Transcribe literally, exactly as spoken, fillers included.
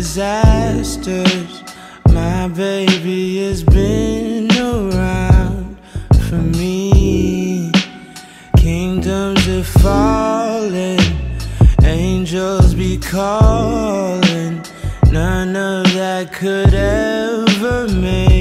disasters. My baby has been around for me. Kingdoms are falling, angels be calling. None of that could ever make